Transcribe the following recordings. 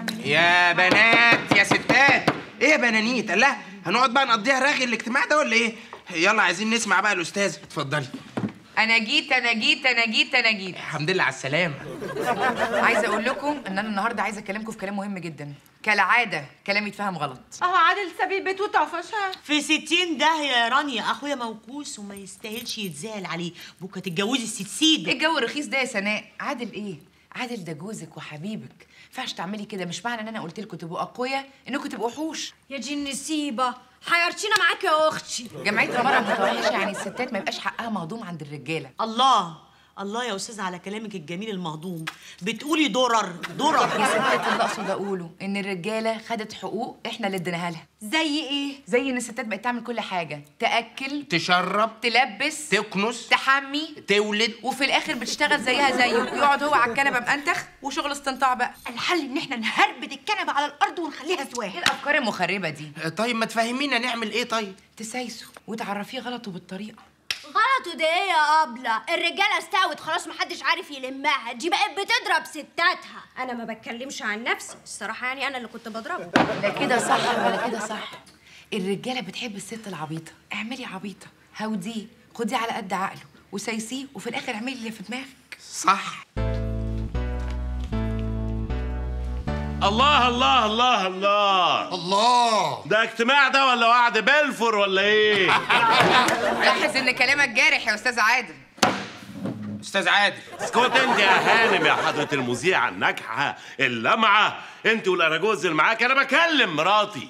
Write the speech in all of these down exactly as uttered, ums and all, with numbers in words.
يا بنات يا ستات، ايه يا بنانيت؟ الله، هنقعد بقى نقضيها رغي الاجتماع ده ولا ايه؟ يلا عايزين نسمع بقى الاستاذ، اتفضلي. انا جيت انا جيت انا جيت انا جيت الحمد لله على السلامه. عايزه اقول لكم ان انا النهارده عايزه اكلمكم في كلام مهم جدا. كالعاده كلامي يتفهم غلط. اهو عادل ساب البيت وطفش. في ستين داهية يا رانيا، اخويا موكوس وما يستاهلش يتزعل عليه. بكره تتجوزي الست سيده. الجو الرخيص ده يا سناء. عادل ايه؟ عادل ده جوزك وحبيبك، ما ينفعش تعملي كده. مش معنى ان انا قلت لكم تبقوا اقوياء انكم تبقوا وحوش. يا دي النسيبه، حيرتينا معاك يا اختي. جمعيه المراه المتوحشه يعني الستات ما يبقاش حقها مهضوم عند الرجاله. الله الله يا استاذه على كلامك الجميل المهضوم. بتقولي درر درر يا ستات اللي اقصد اقوله ان الرجاله خدت حقوق احنا اللي اديناها لها. زي ايه؟ زي ان الستات بقت تعمل كل حاجه، تاكل، تشرب، تلبس، تكنس، تحمي، تولد، وفي الاخر بتشتغل زيها زيه، ويقعد هو على الكنبه مأنتخ وشغل استنطاع بقى. الحل ان احنا نهربد الكنبه على الارض ونخليها ايه سواها. الافكار المخربه دي؟ طيب ما تفهمينا نعمل ايه؟ طيب تسايسه وتعرفيه غلطه بالطريقه. غلطه ده ايه يا ابله؟ الرجاله استوت خلاص، محدش عارف يلمها، دي بقت بتضرب ستاتها. انا ما بتكلمش عن نفسي الصراحه، يعني انا اللي كنت بضربها. لا كده صح ولا كده صح. الرجاله بتحب الست العبيطه. اعملي عبيطه، هوديه، خديه على قد عقله وسايسيه، وفي الاخر اعملي اللي في دماغك. صح. الله الله الله الله الله، ده اجتماع ده ولا وعد بلفور ولا ايه؟ لاحظ ان كلامك جارح يا استاذ عادل. استاذ عادل، اسكت انت يا هانم يا حضرة المذيعة الناجحة اللمعة، انت والاراجوز اللي معاك. انا بكلم مراتي.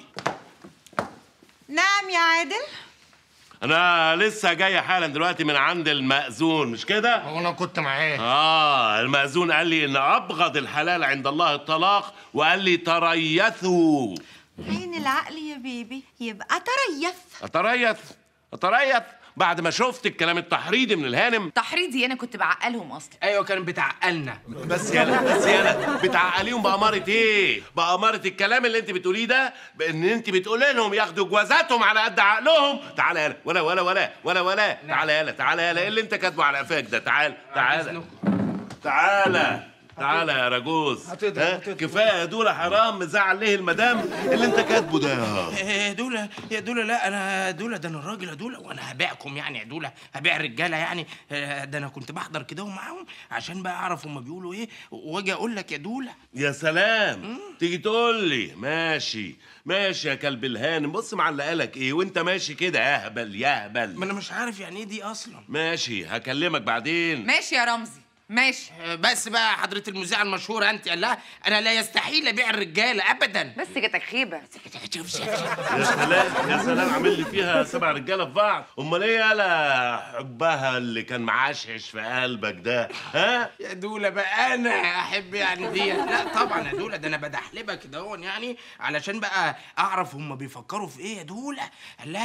نعم يا عادل. انا لسه جاي حالا دلوقتي من عند المأذون، مش كده؟ هو انا كنت معاه. اه المأذون قال لي ان ابغض الحلال عند الله الطلاق، وقال لي تريثوا. عين العقل يا بيبي، يبقى تريث. اتريث اتريث بعد ما شفت الكلام التحريضي من الهانم. تحريضي انا كنت بعقلهم اصلا. ايوه كانت بتعقلنا. بس يالا بس يالا بتعقليهم بأمارة ايه؟ بأمارة الكلام اللي انت بتقوليه ده، بان انت بتقولي لهم ياخدوا جوازاتهم على قد عقلهم. تعالى يالا ولا ولا ولا ولا ولا تعالى يالا تعالى يالا. ايه اللي انت كاتبه على قفاك ده؟ تعال تعالى تعالى تعالى يا راجوز. ها كفايه يا دوله، حرام مزعل ليه المدام اللي انت كاتبه ده. يا دوله يا دوله، لا انا دوله، ده انا الراجل يا دوله، وانا هبيعكم يعني يا دوله، هبيع الرجاله يعني. ده انا كنت بحضر كده ومعاهم عشان بقى اعرف هم بيقولوا ايه واجي اقول لك يا دوله. يا سلام. مم. تيجي تقول لي ماشي ماشي يا كلب الهانم. بص معلقه لك ايه وانت ماشي كده؟ اهبل يهبل. ما انا مش عارف يعني ايه دي اصلا. ماشي هكلمك بعدين. ماشي يا رمزي ماشي. بس بقى حضرة المذيعة المشهورة انت، لا انا لا يستحيل ابيع الرجالة ابدا. بس جاتك خيبة. يا سلام يا سلام، عامل لي فيها سبع رجالة في بعض. امال ايه يالا حبها اللي كان معشعش في قلبك ده؟ ها يا دولة بقى انا احب يعني دي؟ لا طبعا يا دولة، ده انا بدحلبك كده هون يعني علشان بقى اعرف هم بيفكروا في ايه يا دولة. لا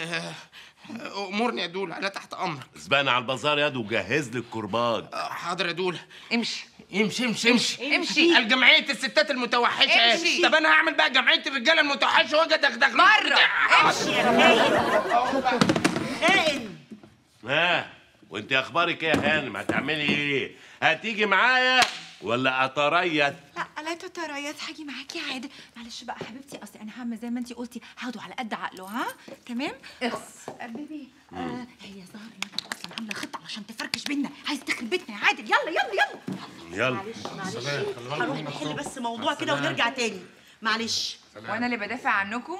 امورني يا دولة، انا تحت امرك. اسبقنا على البازار ياد وجهز لي الكرباج. حاضر يا دولة. امشي امشي امشي امشي امشي. الجمعية الستات المتوحشة. امشي. طب انا هعمل بقى جمعية الرجالة المتوحشة واجي ادغدغ بره. امشي يا خاين خاين. ها وانت اخبارك ايه يا هانم؟ هتعملي ايه؟ هتيجي معايا ولا اتريث؟ لا لا تتريث، هاجي معاكي يا عادل. معلش بقى حبيبتي، اصل انا هعمل زي ما انت قلتي، هاخده على قد عقله. ها تمام؟ اخس بيبي. آه هي ظاهر انها اصلا عامله خطه عشان تفركش بينا، عايز تخرب بيتنا يا عادل. يلا يلا يلا يلا. معلش معلش هنروح نحل بس موضوع كده ونرجع تاني. معلش. وانا اللي بدافع عنكم.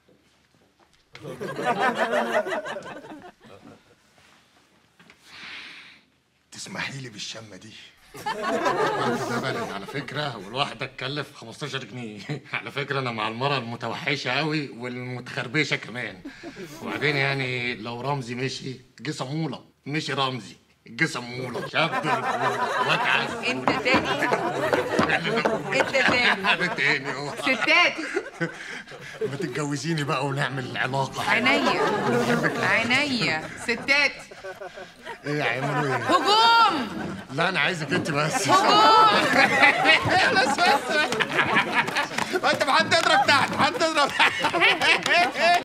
تسمحي لي بالشمه دي؟ ده بلد على فكره، والواحده تكلف خمستاشر جنيه. على فكره انا مع المرأة المتوحشه قوي والمتخربشه كمان. وبعدين يعني لو رمزي مشي جه صموله، مشي رمزي جه صموله. شاب واتعس. انت تاني انت تاني انا تاني اهو. ستات ما تتجوزيني بقى ونعمل علاقه. عينيا عينيا. ستات ايه هيعملوا ايه؟ هجوم. لا انا عايزك انت بس. هجوم. خلاص بس. انت ما حد يضرب تحت، حد يضرب تحت.